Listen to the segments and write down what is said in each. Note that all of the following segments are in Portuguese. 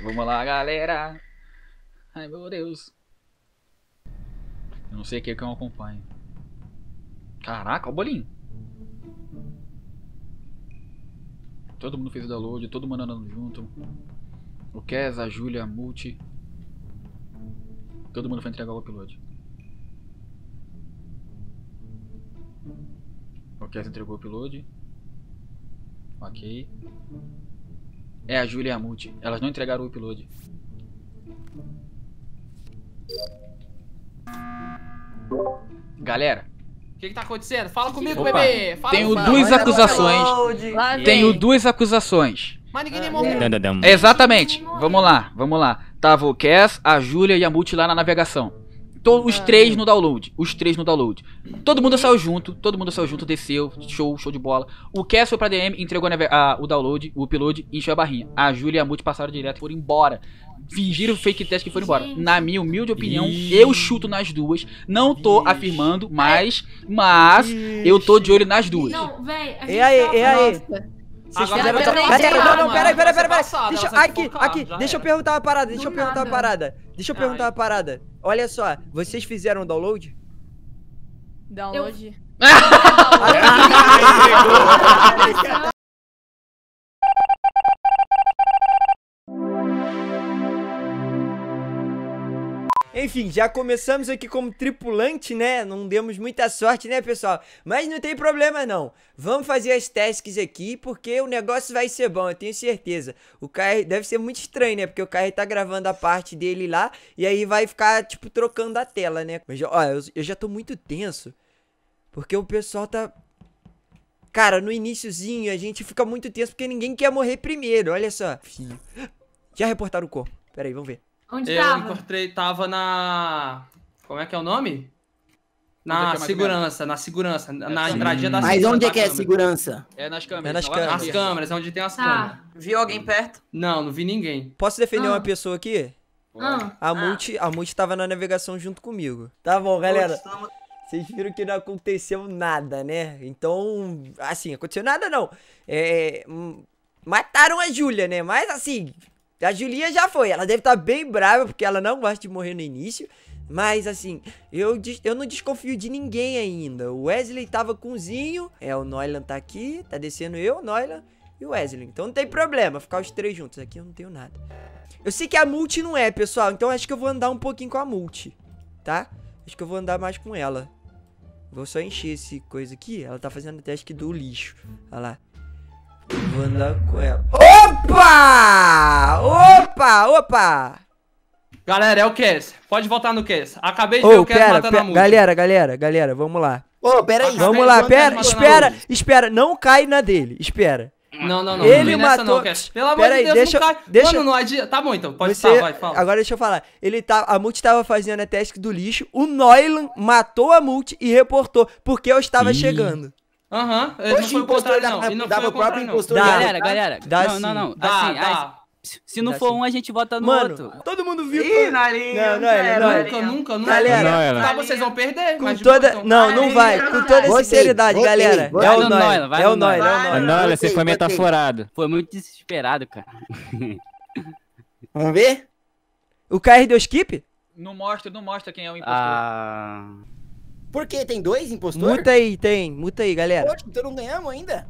Vamos lá, galera. Ai, meu Deus. Eu não sei o que eu acompanho. Caraca, ó o bolinho. Todo mundo fez o download, todo mundo andando junto. O Kes, a Júlia, a Multi. Todo mundo foi entregar o upload. O Kes entregou o upload. Ok. É a Júlia e a Multi. Elas não entregaram o upload. Galera, O que tá acontecendo? Fala comigo, opa, bebê! Fala, tenho fala. duas acusações. Lá vem. Tenho duas acusações. Mas ninguém nem morreu. Exatamente. Vamos lá, vamos lá. Tava o Kes, a Júlia e a Multi lá na navegação. Os três no download. Os três no download. Todo mundo saiu junto, desceu. Show de bola. O Kes foi pra DM, entregou o download, o upload e encheu a barrinha. A Júlia e a Multi passaram direto e foram embora. Fingiram fake test e foram embora. Na minha humilde opinião, eu chuto nas duas. Não tô afirmando, mas eu tô de olho nas duas. Não, véi. E aí? Vocês Agora fizeram... vai ter Peraí, passado, Não, mano. peraí. Vai ser passado, Deixa, ela vai aqui, focar, aqui. já Deixa eu era. perguntar uma parada. Do nada. Olha só, vocês fizeram o download? Download. Enfim, já começamos aqui como tripulante, né? Não demos muita sorte, né, pessoal? Mas não tem problema, não. Vamos fazer as tasks aqui, porque o negócio vai ser bom, eu tenho certeza. O KR deve ser muito estranho, né? Porque o KR tá gravando a parte dele lá, e aí vai ficar, tipo, trocando a tela, né? Mas, ó, eu já tô muito tenso, porque o pessoal tá... Cara, no iniciozinho a gente fica muito tenso, porque ninguém quer morrer primeiro, olha só. Filho. Já reportaram o corpo. Pera aí, vamos ver. Onde Eu tava? encontrei, tava na... Como é que é o nome? Onde é Na que é mais segurança, na entradinha da Mas onde é que é segurança? É nas câmeras. É nas não, lá câmeras. Nas câmeras, onde tem as Tá. câmeras. Viu alguém perto? Não vi ninguém. Posso defender Ah. uma pessoa aqui? Ah, A Multi tava na navegação junto comigo. Tá bom, galera. Vocês viram que não aconteceu nada, né? Então, assim, aconteceu nada não. Mataram a Júlia, né? Mas assim, a Julinha já foi. Ela deve estar bem brava, porque ela não gosta de morrer no início. Mas assim, eu não desconfio de ninguém ainda. O Wesley tava com o Zinho. O Noylan tá aqui. Tá descendo eu, o Noylan e o Wesley. Então não tem problema ficar os três juntos. Aqui eu não tenho nada. Eu sei que a Multi não é, pessoal. Então acho que eu vou andar um pouquinho com a Multi. Tá? Acho que eu vou andar mais com ela. Vou só encher esse coisa aqui. Ela tá fazendo a task do lixo. Olha lá. Vou andar com ela. Opa! Galera, é o Kes. Pode voltar no Kes. Acabei de ver o Kes matando a Multi. Galera, vamos lá. Ô, peraí. Vamos lá, pera, Não. espera, não cai na dele, espera. Não. Ele Não vem nessa matou- não, Kes. Pelo amor Pera de aí, Deus, não cai. deixa- Mano, não adianta. Tá bom, então. Pode Você, estar, vai, fala. agora deixa eu falar. A Multi tava fazendo a task do lixo, o Noylan matou a Multi e reportou, porque eu estava chegando. Aham, ele não Oxe, foi o impostor contrário, não. E não dá foi pro o próprio contrário, não. impostor. Dá. Galera, Dá não, sim. não, não. Dá, Assim, dá. se não Dá for sim. um, a gente vota no Mano, outro. todo mundo viu. Ih, Narinha. Nunca. Galera, Tá, vocês vão perder. Com mas de toda... boa, então. não vai. Com toda Votei, sinceridade, votei, galera. votei. É o Vai no Noylan. Noylan, vai É o no Noylan. Noylan. Não, Botei, você foi botei. metaforado. Foi muito desesperado, cara. Vamos ver? O KR deu skip? Não mostra quem é o impostor. Ah. Por quê? Tem dois impostores? Muta aí, galera. Poxa, então não ganhamos ainda.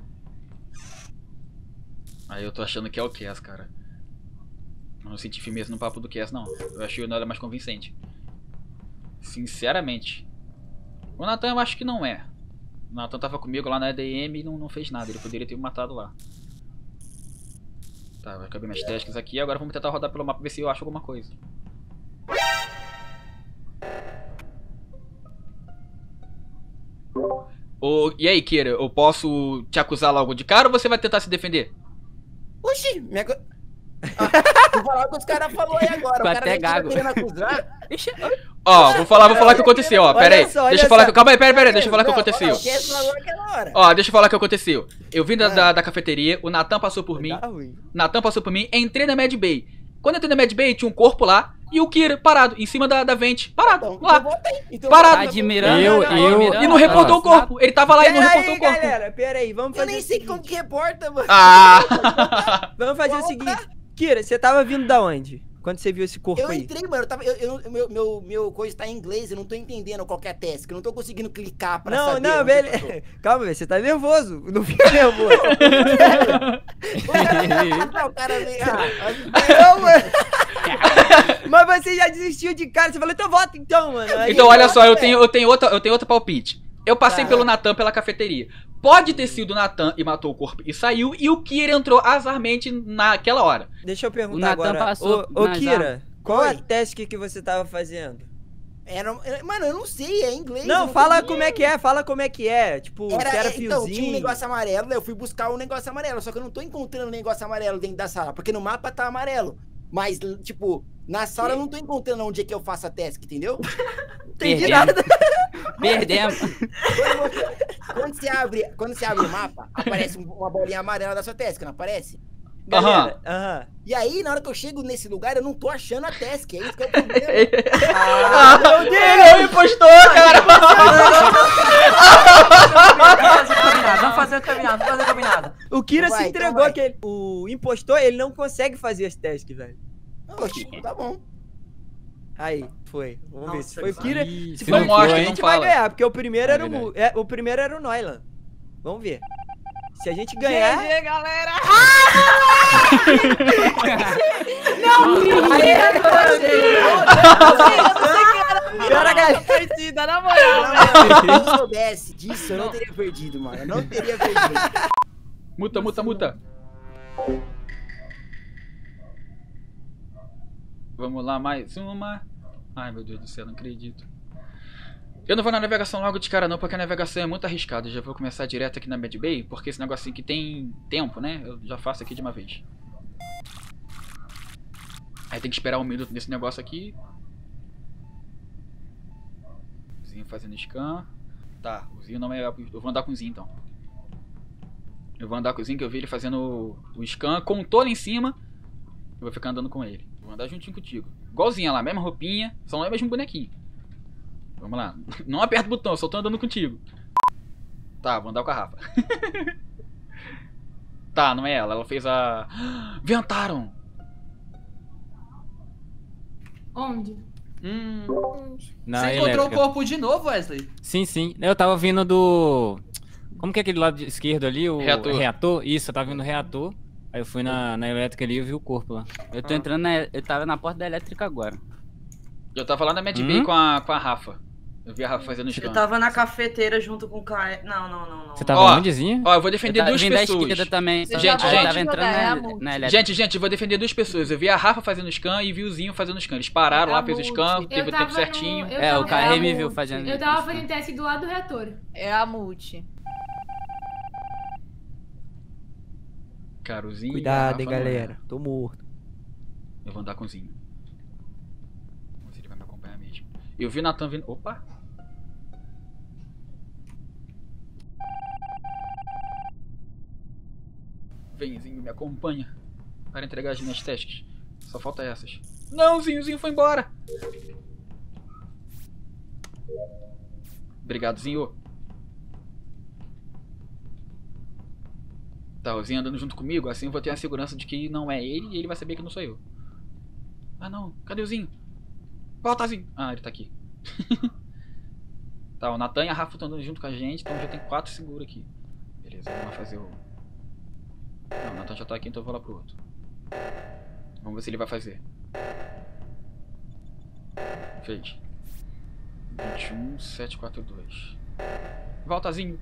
Aí eu tô achando que é o Kes, cara. Eu não senti firmeza no papo do Kes, não. Eu achei o Noylan mais convincente. Sinceramente. O Nathan eu acho que não é. O Nathan tava comigo lá na EDM e não fez nada. Ele poderia ter me matado lá. Tá, eu acabei minhas tasks aqui. Agora vamos tentar rodar pelo mapa ver se eu acho alguma coisa. E aí, Kira, eu posso te acusar logo de cara ou você vai tentar se defender? Oxi, vou falar o que os caras falaram aí agora. Ficou O cara até nem tá gago. querendo acusar. Ó, vou falar o que aconteceu, ó. Pera aí. Olha Deixa eu só. falar. Calma aí, pera. Deixa eu falar o que Não, aconteceu. o Kes falou aquela hora. Ó, deixa eu falar o que aconteceu. Eu vim da cafeteria, o Nathan passou por mim. Tá ruim. Natan passou por mim, entrei na Mad Bay. Quando eu entrei na Mad Bay, tinha um corpo lá e o Kira parado, em cima da vente. Parado, Então, lá. vota aí. Então, Parado. Tá admirando? Eu- tá admirando? E não reportou o corpo. Ele tava lá e não reportou o corpo. galera, pera aí, vamos Eu fazer nem o sei seguinte. como que reporta, mano. Ah! Vamos fazer o seguinte. Kira, você tava vindo da onde? Quando você viu esse corpo Eu aí? entrei, mano, meu coisa tá em inglês, eu não tô entendendo qual que é a task, eu não tô conseguindo clicar pra saber. Não, onde beleza. eu tô. Calma, velho, você tá nervoso. Não fica nervoso. O cara veio. Não, mano. Mas você já desistiu de cara, você falou, então vota então, mano. Aí- Então, olha só, eu tenho outro palpite. Eu passei pelo Natan pela cafeteria. Pode ter sido o Natan e matou o corpo e saiu, e o Kira entrou azarmente naquela hora. Deixa eu O perguntar Natan agora. passou Ô, nas Kira, qual a Oi. task que você tava fazendo? Mano, eu não sei, é inglês. eu Não, tô fala entendendo. como é que é, fala como é que é. Tipo, se era Então, fiozinho. tinha um negócio amarelo, eu fui buscar um negócio amarelo, só que eu não tô encontrando negócio amarelo dentro da sala, porque no mapa tá amarelo. Mas, tipo, na sala eu não tô encontrando onde é que eu faço a task, entendeu? Não entendi Perdemos. nada. Perdemos. Quando você abre o mapa, aparece uma bolinha amarela da sua task, não aparece? Galera, aham. E aí, na hora que eu chego nesse lugar, eu não tô achando a task, é isso que é o problema. Ah, meu Deus! Ele é o impostor, cara! Vamos fazer o combinado. O Kira Vai, se então entregou vai. que o impostor, ele não consegue fazer as tasks, velho. Oxi, tá bom. Aí, foi. Vamos ver Nossa, se foi o que Kira. Ih, Se se for não o mostra, Kira, a não gente vai fala. ganhar, porque o primeiro É era o primeiro era o Noilan. Vamos ver. Se a gente ganhar... GG, galera! Pera, galera. Partida, na moral, Se eu soubesse disso, eu não teria perdido, mano. Eu não teria perdido. Muta. Vamos lá, mais uma. Ai, meu Deus do céu, não acredito. Eu não vou na navegação logo de cara não, porque a navegação é muito arriscada. Eu já vou começar direto aqui na Mad Bay, porque esse negocinho aqui tem tempo, né? Eu já faço aqui de uma vez. Aí tem que esperar um minuto nesse negócio aqui. O Zinho fazendo scan. Tá, o Zinho não é... Eu vou andar com o Zinho então. Eu vou andar com o Zinho, que eu vi ele fazendo o scan com o tolo em cima. Eu vou ficar andando com ele. Vou andar juntinho contigo. Igualzinho lá, mesma roupinha, só não é o mesmo bonequinho. Vamos lá. Não aperta o botão, eu só tô andando contigo. Tá, vou andar com a Rafa. Tá, não é ela, ela fez a... Ventaram! Onde? Na Você encontrou elétrica. o corpo de novo, Wesley? Sim. Eu tava vindo do... Como que é aquele lado esquerdo ali? O Reator. Isso, eu tava vindo do reator. Aí eu fui na elétrica ali e vi o corpo lá. Eu tô entrando eu tava na porta da elétrica agora. Eu tava lá na Mad Bay com a Rafa. Eu vi a Rafa fazendo scan. Eu tava na cafeteira junto com o Caio. Não. Você tava Ó, ondezinha? Ó, eu vou defender Eu tava duas vindo da pessoas. esquerda também. Você Gente, Aí gente. eu tava entrando na elétrica. Gente, eu vou defender duas pessoas. Eu vi a Rafa fazendo scan e vi o Zinho fazendo scan. Eles pararam lá, fez o scan, teve o tempo certinho. O KR me viu fazendo. Eu tava fazendo teste do lado do reator. É a multi. Cara, o Zinho. Cuidado, e hein, a Rafa não galera. eram. Tô morto. Eu vou andar com o Zinho. Vamos ver se ele vai me acompanhar mesmo. Eu vi o Natan vindo. Opa! Vem, Zinho, me acompanha. Para entregar as minhas tasks. Só falta essas. Não, Zinho, o Zinho foi embora. Obrigado, Zinho. Tá, o Zinho andando junto comigo, assim eu vou ter a segurança de que não é ele e ele vai saber que não sou eu. Ah não, cadê o Zinho? Volta, Zinho! Ah, ele tá aqui. Tá, o Natan e a Rafa estão andando junto com a gente, então já tem 4 seguros aqui. Beleza, vamos lá fazer o... Não, o Natan já tá aqui, então eu vou lá pro outro. Vamos ver se ele vai fazer. Fez. 21742. Volta, Zinho!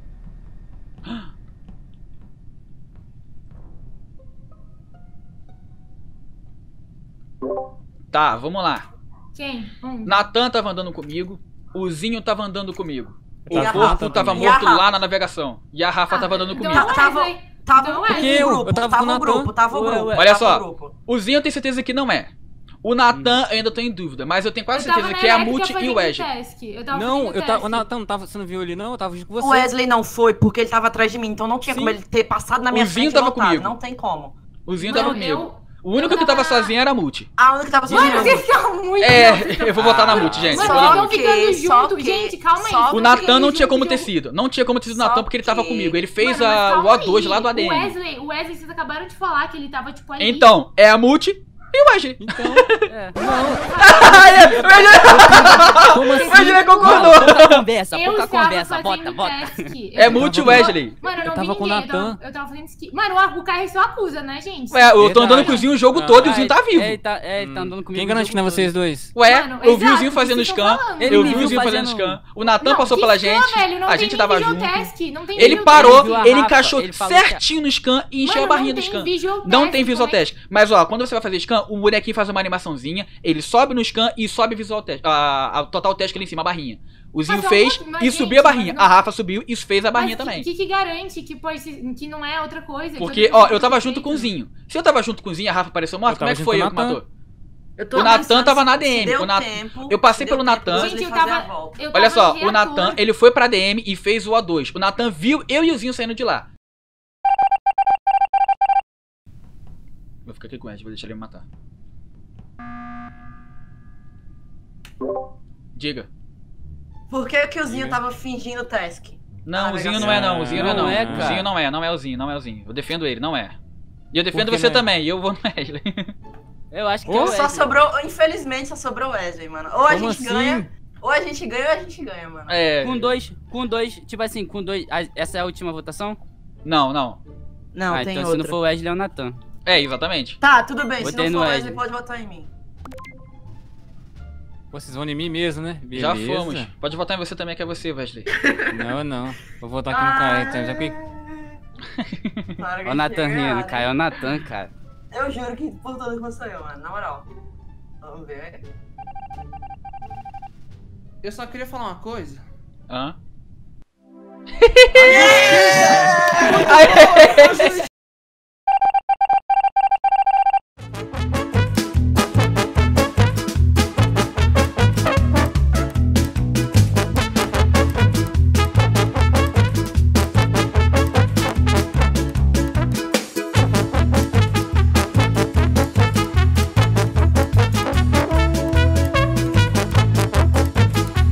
Tá, vamos lá. Quem? Onde? Natan tava andando comigo, o Zinho tava andando comigo. E O a corpo Rafa tava também. morto E a Rafa? lá na navegação. E a Rafa tava andando Então comigo. é o Wesley. Tava Então o é Porque eu grupo, tava com o tava o Natan. grupo, tava o grupo. Olha tava só. o grupo. O Zinho eu tenho certeza que não é. O Natan eu ainda tô em dúvida, mas eu tenho quase Eu tava certeza na que é a elétrica Multi e fazendo o Wesley. teste. Eu tava Não, fazendo eu tava. teste. O Natan não tava. Você não viu ele, não? Eu tava junto com você. O Wesley não foi, porque ele tava atrás de mim, então não tinha Sim. como ele ter passado na minha O Zinho frente e tava voltado, comigo. não tem como. O Zinho Não, tava comigo. O único que tava sozinho era a Multi. A única que tava sozinha. Mano, vocês estão muito... Eu vou votar na Multi, gente. Mano, Eu vou na vocês Multi. estão ficando junto, gente, calma aí. O Natan não tinha como ter sido. Não tinha como ter sido o Natan porque ele tava comigo. Ele fez o O2 lá do ADM. O Wesley, vocês acabaram de falar que ele tava, tipo, ali. Então, é a Multi e o Wesley. Então, Como assim? O Wesley concordou. Pouca conversa, Eu pouca estava conversa. fazendo Bota. task. É Multi e Wesley. Mano, eu não Eu tava vi com o ninguém. Natan. Eu tava fazendo ski. Mano, o Caio só acusa, né, gente? Ué, eu tô andando Verdade. com o Zinho o jogo todo e o Zinho tá vivo. Ele tá andando comigo. quem garante que não é vocês dois? Ué, Mano, eu vi o exato, Zinho fazendo vocês estão scan. falando. Eu Ele vi me o Zinho viu fazendo fazendo- scan. O Natan Não, passou que pela scan, gente. velho, não A tem gente nem tava visual junto. task, não tem Ele visual parou, viu a ele Rafa, encaixou ele falou que- certinho no scan e encheu Mano, a barrinha não do tem scan. visual Não test, tem visual como é test. Mas ó, quando você vai fazer scan, o bonequinho faz uma animaçãozinha, ele sobe no scan e sobe visual test. A total test ali em cima, a barrinha. O Zinho Mas é fez mas, e gente, subiu a barrinha. mas não- A Rafa subiu e fez a barrinha Mas também. O que garante que, que não é outra coisa? que Porque, outra ó, coisa eu tava foi junto com o feita? Zinho. Se eu tava junto com o Zinho e a Rafa apareceu morta, Eu como é tava que foi junto eu que com o matou? Eu tô O Natan pensando tava na se DM, deu o Nat- tempo, eu passei se deu pelo tempo Natan. de Gente, eu fazer a tava. volta. Eu Olha tava só, no o reator. Natan, ele foi pra DM e fez o O2. O Natan viu eu e o Zinho saindo de lá. Vou ficar aqui com ele, vou deixar ele me matar. Diga. Por que o Zinho tava fingindo task? Não, Ah, o Zinho legal. não é não, o Zinho não é não. Não é, O cara. Zinho não é, não é o Zinho, não é o Zinho. Eu defendo ele, não é. E eu defendo Por que você não é? também, e eu vou no Wesley. Eu acho que Ô, é o Só Wesley. sobrou, infelizmente, só sobrou o Wesley, mano. Ou a Como gente assim? ganha, ou a gente ganha, ou a gente ganha, mano. É. Com dois, tipo assim, com dois. Essa é a última votação? Não, não. Não, tem então se outra. não for o Wesley, é o Natan. É, exatamente. Tá, tudo bem. Se Botei não no for o Wesley. Wesley, pode votar em mim. Vocês vão em mim mesmo, né? Já Beleza. fomos. Pode votar em você também, que é você, Wesley. Não, não. Vou voltar aqui no cara. Então, já que... Na hora que Ó o a Natan gente chegar, rindo, né? cara. É o Natan, cara. Eu juro que por todo que sou eu, mano. Na moral. Vamos ver. Eu só queria falar uma coisa. Hã?